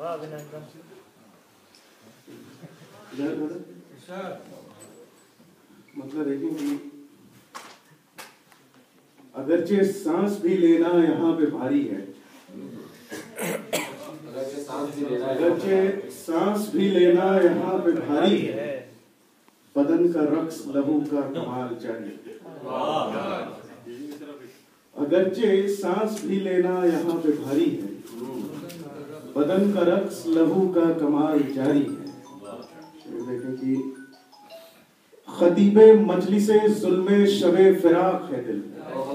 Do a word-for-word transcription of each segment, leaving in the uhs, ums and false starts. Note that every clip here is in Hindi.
मतलब देखेंगे, अगरचे सांस भी लेना यहाँ पे भारी है, अगरचे सांस भी लेना यहाँ पे भारी है, बदन का रक्स लहू का कमाल चाहिए। अगरचे सांस भी लेना यहाँ पे भारी है, बदन का रक्स लहू का कमाल जारी है। देखें कि खतीबे मजलिसे जुल्मे शबे फिराक है दिल,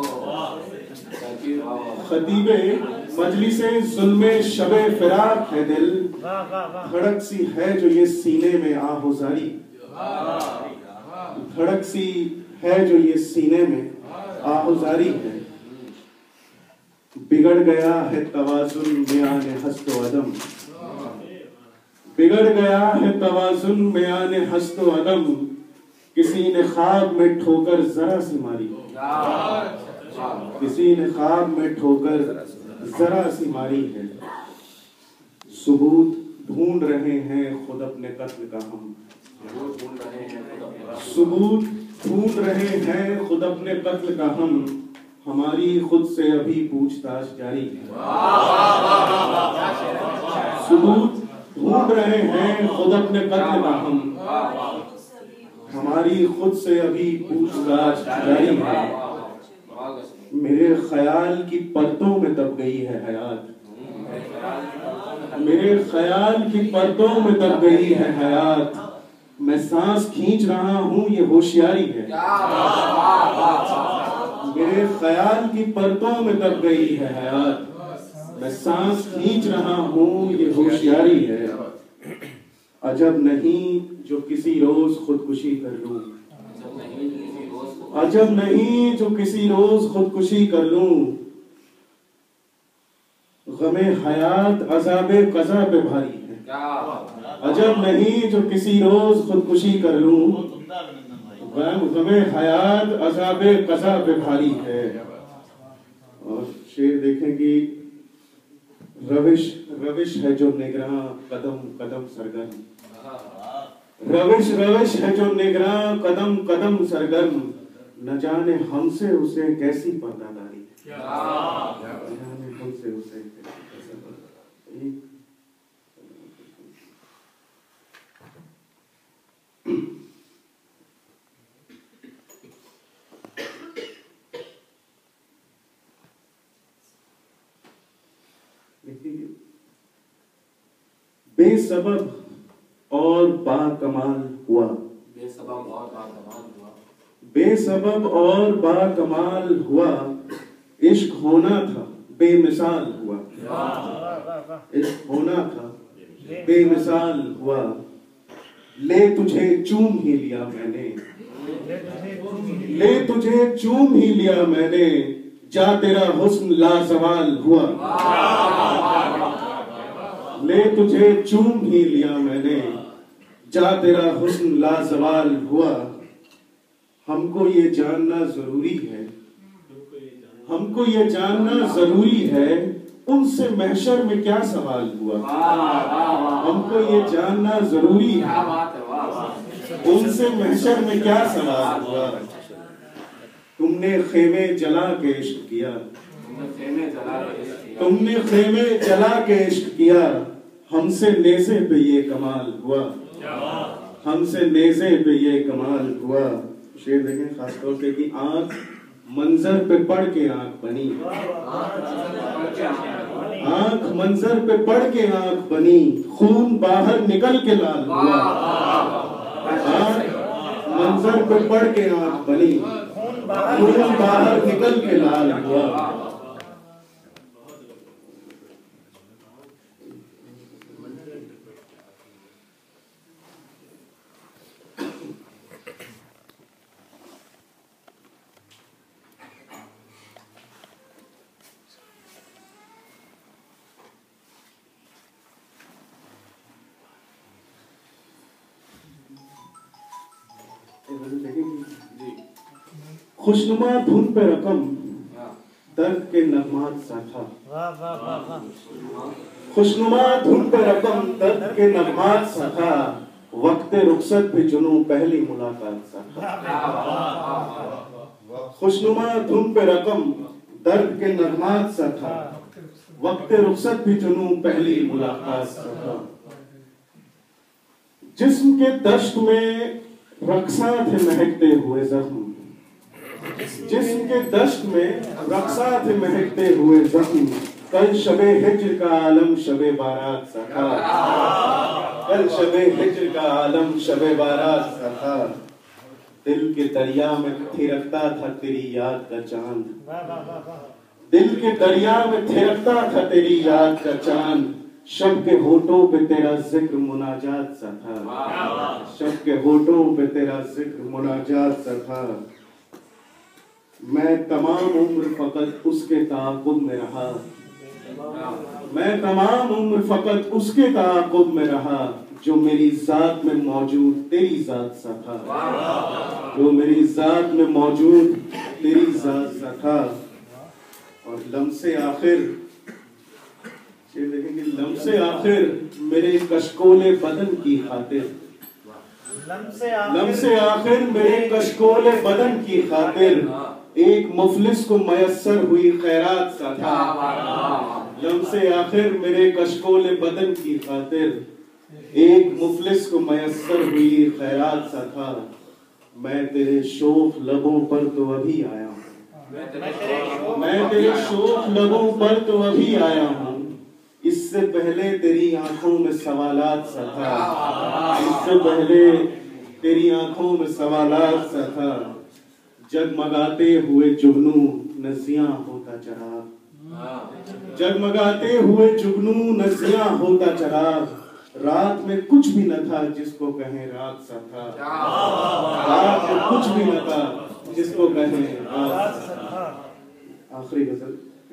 खतीबे मजलिसे जुल्मे शबे फिराक है दिल, धड़क सी है जो ये सीने में आहुजारी, धड़क सी है जो ये सीने में आहुजारी है। बिगड़ गया है तवाजुन मियाने हस्तो अदम, बिगड़ गया है तवाजुन मियाने हस्तो अदम, किसी ने ख्वाब में ठोकर जरा सी मारी, किसी ने ख्वाब में ठोकर जरा सी मारी है। सबूत ढूंढ रहे हैं खुद अपने कत्ल का हम, सबूत ढूंढ रहे हैं खुद अपने कत्ल का हम, हमारी खुद से अभी पूछताछ जारी है। सबूत ढूंढ रहे हैं खुद अपने कत्ल का हम, हमारी खुद से अभी पूछताछ जारी है। मेरे ख्याल की परतों में दब गई है हयात, मेरे ख्याल की परतों में दब गई है हयात, मैं सांस खींच रहा हूँ ये होशियारी है। मेरे ख्याल की परतों में दब गई है हयात, मैं सांस खींच रहा हूँ ये होशियारी है। अजब नहीं जो किसी रोज खुदकुशी कर लूं, अजब नहीं जो किसी रोज खुदकुशी कर लूं, गमे हयात अज़ाबे क़ज़ा पे भारी है। अजब नहीं जो किसी रोज खुदकुशी कर लूं, गमे हयात अज़ाबे क़ज़ा पे भारी है। और शेर देखें कि रविश रविश है जो निगरां कदम कदम सरगर्म, रविश रविश है जो निगरां कदम कदम सरगर्म, न जाने हमसे उसे कैसी पर्दादारी, न जाने हमसे उसे कैसी पर्दादारी। बेसबब और बाकमाल हुआ, बेसबब और बाकमाल हुआ, बेसबब और बाकमाल हुआ, इश्क होना था बेमिसाल हुआ, इश्क होना था बेमिसाल हुआ, ले तुझे चूम ही लिया मैंने, ले तुझे चूम ही लिया मैंने, जा तेरा हुस्न लाजवाल हुआ, ले तुझे चूम ही लिया मैंने, जा तेरा हुस्न लाजवाल हुआ। हमको ये जानना जरूरी है, हमको ये जानना जरूरी है, उनसे महशर में क्या सवाल हुआ, हमको ये जानना जरूरी है, उनसे महशर में क्या सवाल हुआ। तुमने खेमे जला के इश्क किया, तुमने खेमे जला के इश्क किया, हमसे नेज़े पे ये कमाल हुआ, हमसे नेज़े पे ये कमाल हुआ। शेर देखें खासतौर पे कि आंख मंजर पे पढ़ के आंख बनी, आंख मंजर पे पढ़ के आंख बनी, खून बाहर निकल के लाल हुआ, आंख मंजर पे पढ़ के आंख बनी, खून बाहर निकल के लाल हुआ। खुशनुमा धुन पे रकम दर्द के नगमात सा था, खुशनुमा धुन पे रकम दर्द के नगमात सा था, वक्त रुखसत भी जुनूं पहली मुलाकात सा था। खुशनुमा धुन पे रकम दर्द के नगमात सा था, वक्त रुखसत भी जुनूं पहली मुलाकात सा था। जिस्म के दश्त में रक्सा थे महकते हुए जख्म, जिस्म के दश्त में रक्सा थे महकते हुए जख्म, कल शबे हिज्र का आलम शबे बारात सा था, कल शबे हिज्र का आलम शबे बारात सा था। दिल के दरिया में थिरकता था तेरी याद का चांद, दिल के दरिया में थिरकता था तेरी याद का चांद, शब के होठों पे तेरा जिक्र मुनाजात सा था, शब के होठों पे तेरा जिक्र मुनाजात सा था। मैं तमाम उम्र फकत उसके ताक़ुब में रहा, मैं तमाम उम्र फकत उसके ताक़ुब में रहा, जो मेरी जात में मौजूद तेरी जात सा था, जो मेरी जात में मौजूद तेरी जात सा था। और लम्से आखिर देखेंगे, लम्से आखिर मेरे कशकोले बदन की खातिर, लम्से आखिर मेरे कशकोले बदन की खातिर, एक मुफलिस को मयस्सर हुई खैरात सा था। लम्से आखिर मेरे कशकोले बदन की खातिर, एक मुफलिस को मयस्सर हुई खैरात सा था। मैं तेरे शोख लबों पर तो अभी आया हूँ, मैं तेरे शोख लबों पर तो अभी आया हूँ, इससे पहले तेरी आंखों में सवालात सा था, इससे पहले तेरी आंखों में सवालात सा था। जगमगाते हुए जुगनू नज़ियां होता चराग, जगमगाते हुए जुगनू नज़ियां होता चराग, रात में कुछ भी न था जिसको कहें रात सा था, रात में कुछ भी न था जिसको कहें रात सा था। आखिरी गजल,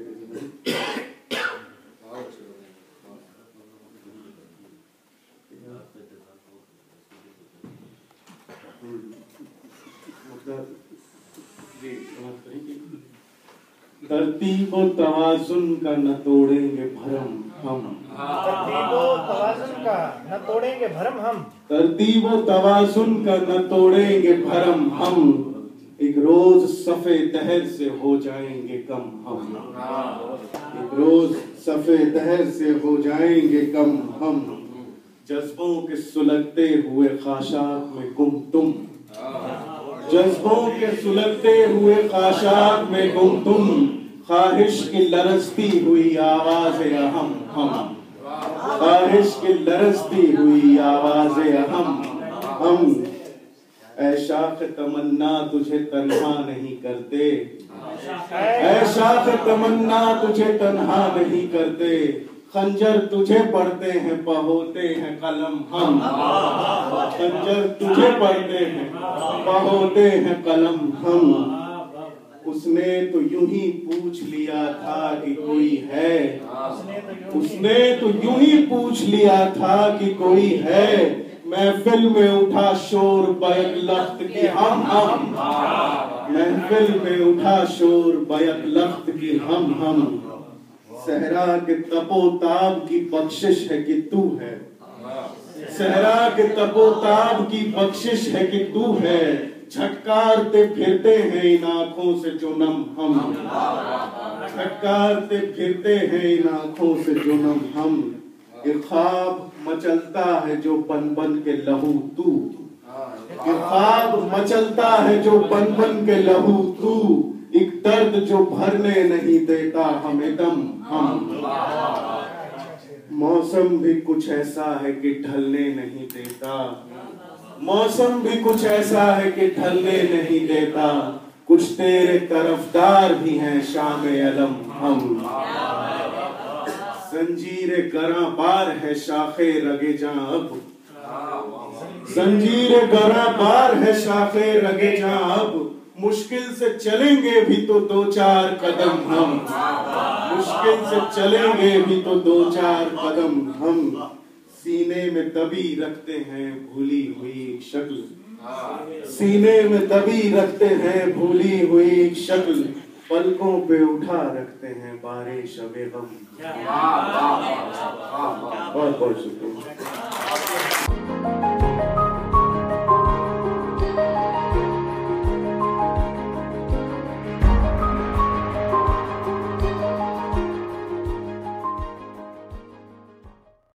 तरतीब व तवाजुन का न तोड़ेंगे भरम हम, तरतीब व तवाजुन का न तोड़ेंगे भरम हम, तरतीब व तवाजुन का न तोड़ेंगे भरम हम, एक रोज सफे दहर से हो जाएंगे कम हम, एक रोज सफे दहर से हो जाएंगे कम हम, जज्बों के सुलगते हुए खाशाक में गुम तुम, जज्बों के सुलगते हुए खाशाक में गुम तुम, ख्वाहिश की लरजती हुई आवाज़े अहम हम, ख्वाहिश की लरजती हुई आवाज़े अहम हम। ऐ शाख तमन्ना तुझे तन्हा नहीं करते, ऐ शाख तमन्ना तुझे तन्हा नहीं करते, खंजर तुझे पढ़ते हैं पहोते हैं कलम हम, खंजर तुझे पढ़ते हैं पहोते हैं कलम हम। उसने तो यूं ही पूछ लिया था कि कोई है, उसने तो यूं ही पूछ लिया था कि कोई है, महफिल में उठा शोर बैक लख्त की हम हम, महफिल में उठा शोर बैक लख्त की हम हम। सहरा के तपोताब की बख्शिश है कि तू है, सहरा के तपोताब की बख्शिश है कि तू है, झटकारते फिरते हैं इन आँखों से जो नम हम, झटकारते फिरते हैं इन आँखों से जो नम हम। एक ख्वाब मचलता है जो बन बन के लहू तू, एक ख्वाब मचलता है जो बन बन के लहू तू, एक दर्द जो भरने नहीं देता हमें दम हम। मौसम भी कुछ ऐसा है कि ढलने नहीं देता, मौसम भी कुछ ऐसा है कि ढलने नहीं देता, कुछ तेरे तरफदार भी हैं शाम अलम हम। जंजीरे गरा बार है शाखे रगे जा अब, जंजीरे गरा बार है शाखे रगे जा अब, मुश्किल से चलेंगे भी तो दो चार कदम हम, मुश्किल से चलेंगे भी तो दो चार कदम हम। सीने में तभी रखते हैं भूली हुई शक्ल, सीने में तभी रखते हैं भूली हुई शक्ल, पलकों पे उठा रखते हैं बारिश अबे गम। बहुत बहुत शुक्रिया।